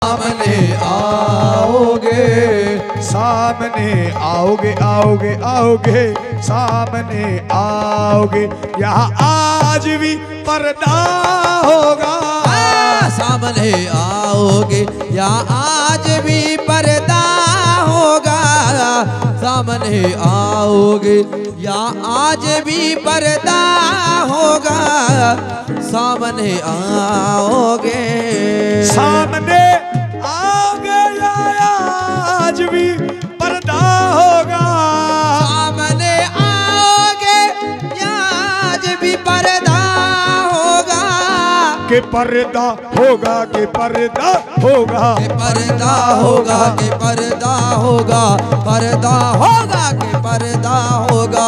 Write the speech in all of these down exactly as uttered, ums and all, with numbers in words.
सामने आओगे, सामने आओगे, आओगे आओगे, सामने आओगे, यहाँ आज भी पर्दा होगा। सामने आओगे या आज भी पर्दा होगा, सामने आओगे या आज भी पर्दा होगा, सामने आओगे, सामने आओगे या आज भी पर्दा होगा, सामने आओगे या आज भी पर्दा होगा, के पर्दा होगा, के पर्दा होगा, के पर्दा होगा, के पर्दा होगा, पर्दा होगा, के पर्दा होगा।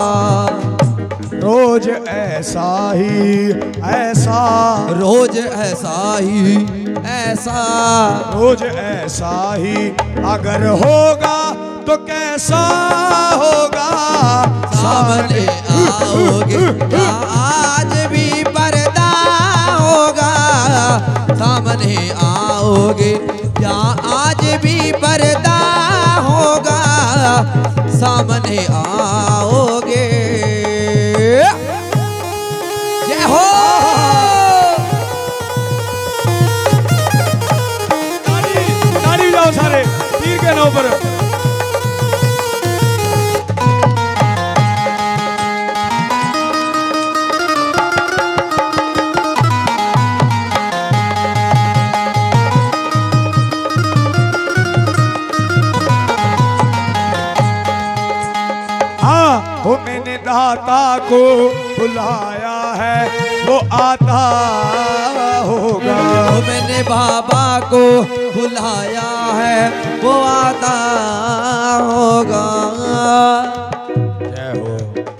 रोज ऐसा ही ऐसा, रोज ऐसा ही ऐसा, रोज ऐसा ही अगर होगा तो कैसा होगा। सामने आओगे या आज भी पर्दा होगा, सामने आओगे या आज भी पर्दा होगा, सामने आओगे। जय हो। ताली ताली जाओ सारे तीर के नाव पर। वो मैंने दाता को बुलाया है, वो आता होगा। वो मैंने बाबा को बुलाया है, वो आता होगा। जय हो।